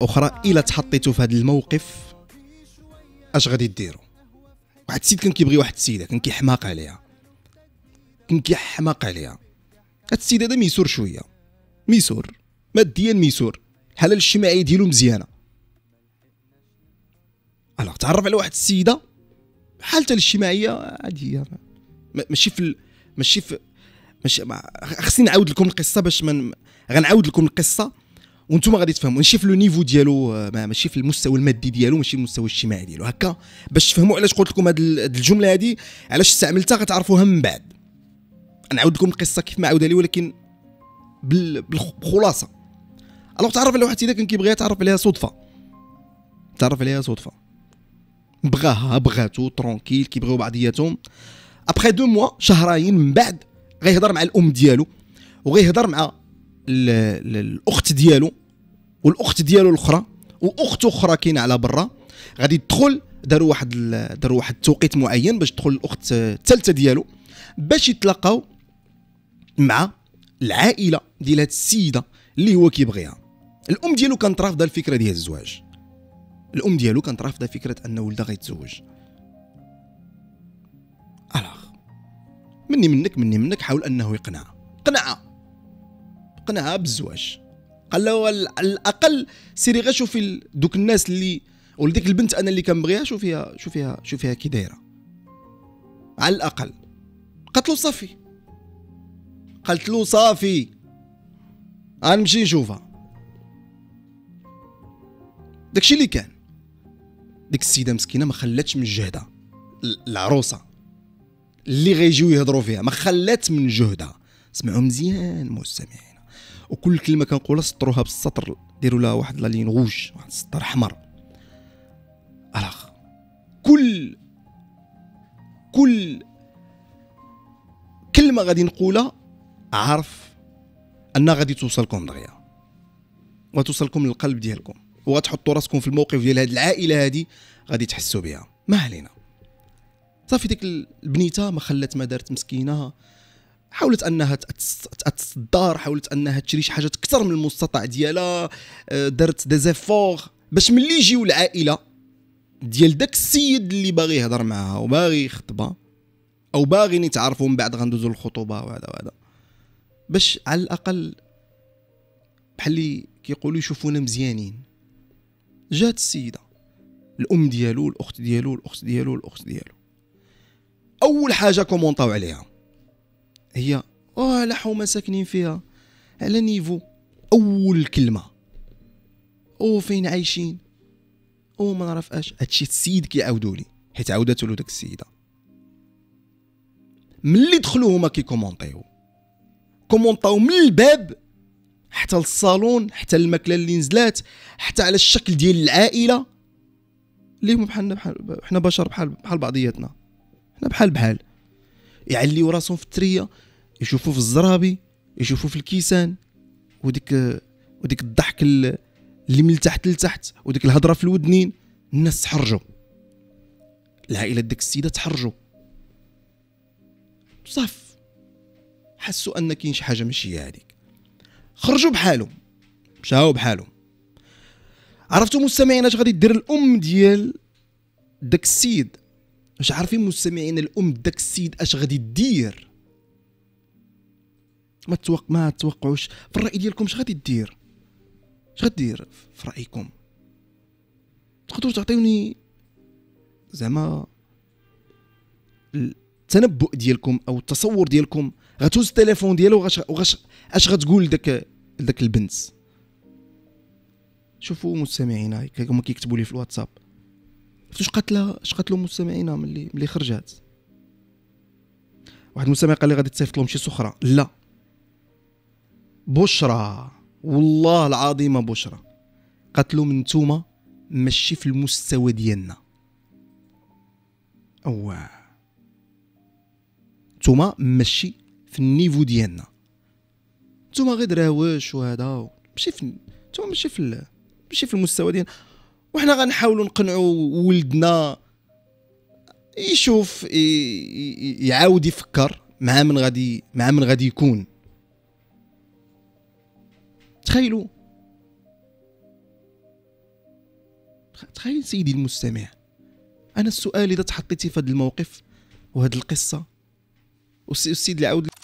اخرى الا تحطيتوا في هذا الموقف اش غادي ديروا؟ واحد السيد كان كيبغي واحد السيده، كان كيحماق عليها، هاد السيد هذا ميسور شويه، ميسور ماديا، ميسور، الحاله الاجتماعيه ديالو مزيانه. الوغ تعرف على واحد السيده حالتها الاجتماعيه عاديه، ماشي خصني نعاود لكم القصه باش غنعاود لكم القصه وانتم غادي تفهموا. ماشي في لو نيفو ديالو، ماشي في المستوى المادي ديالو، ماشي المستوى الاجتماعي ديالو، هكا باش تفهموا علاش قلت لكم هاد الجمله هادي، علاش استعملتها غتعرفوها من بعد. نعاود لكم القصه كيف ما عاودها لي ولكن بالخلاصه. الوغ تعرف على واحد السيده كان كيبغيها، تعرف عليها صدفه، بغاتو ترونكيل، كيبغيو بعضياتهم. ابخي 2 موا، شهرين من بعد، غيهضر مع الام ديالو وغيهضر مع الاخت ديالو والاخت ديالو الاخرى واخت اخرى كاينه على برا، غادي تدخل. داروا واحد التوقيت معين باش تدخل الاخت الثالثه ديالو باش يتلاقاو مع العائله ديال هاد السيده اللي هو كيبغيها. الام ديالو كانت رافضه الفكره ديال الزواج، الام ديالو كانت رافضه فكره ان ولدها غيتزوج. الوغ مني منك حاول انه قنعها بالزواج. قال له على الاقل سيري غير شوفي دوك الناس اللي ولديك البنت انا اللي كنبغيها، شوفيها كي دايره على الاقل. قالت له صافي غنمشي نشوفها. داكشي اللي كان. ديك السيده مسكينه ما خلاتش من جهدها، العروسه اللي غيجيو يهضروا فيها ما خلات من جهدها. سمعوا مزيان مستمعين، وكل كلمه كنقولها سطروها بالسطر، ديروا لها واحد لا لين غوج، واحد السطر احمر. الاخ كل كلمه غادي نقولها عارف انها غادي توصلكم دغيا وتوصلكم للقلب ديالكم، وغتحطوا راسكم في الموقف ديال هاد العائله هادي، غادي تحسوا بها. ما علينا. صافي ديك البنيته ما خلات ما دارت مسكينه، حاولت انها تتصدر، حاولت انها تشري شي حاجات اكثر من المستطاع ديالها، دارت دي زيفور باش ملي يجيو العائله ديال داك السيد اللي باغي يهضر معها وباغي يخطبها او باغيين يتعرفوا من بعد غندوزوا للخطوبه وهذا باش على الاقل بحال اللي كيقولوا يشوفونا مزيانين. جات السيده، الام ديالو، الاخت ديالو، اول حاجه كومونطاو عليها هي على حومه ساكنين فيها، على نيفو. اول كلمه فين عايشين، ما نعرف اش. هادشي السيد كيعاودوا لي حيت عاودته له داك السيده. ملي دخلوا هما كومونطاو من الباب حتى للصالون، حتى الماكله اللي نزلات، حتى على الشكل ديال العائله اللي هما بحالنا، حنا بشر بحال بعضياتنا، حنا بحال يعليو راسهم في التريه، يشوفوا في الزرابي، يشوفوا في الكيسان، وديك الضحك اللي من التحت لتحت، وديك الهضره في الودنين. الناس تحرجوا، العائله ديك السيده تحرجوا صاف، حسوا ان كاين شي حاجه ماشي هي هذيك، خرجوا بحالهم، مشاو بحالهم. عرفتوا مستمعين اش غادي دير الام ديال داك السيد؟ واش عارفين مستمعين الام داك السيد اش غادي دير؟ ما توقعوش في الراي ديالكم اش غادي دير؟ في رايكم؟ تقدروا تعطيوني زعما التنبؤ ديالكم او التصور ديالكم؟ غتهز التليفون ديالو اش غتقول داك البنت؟ شوفوا مستمعينا هما كيكتبوا لي في الواتساب اش قالت له مستمعينا ملي خرجات. واحد المستمع قال لي غادي تصيفط لهم شي سخره. لا، بشرى، والله العظيم بشرى. قالت له نتوما ماشي في المستوى ديالنا، نتوما ماشي في النيفو ديالنا، نتوما غير دراوش وهذا، نتوما ماشي في المستوى ديالنا، وحنا غنحاولوا نقنعوا ولدنا يشوف يعاود يفكر مع من غادي يكون. تخيلوا تخيل سيدي المستمع، انا السؤال اذا تحطيتي في هذا الموقف وهذه القصه والسيد العود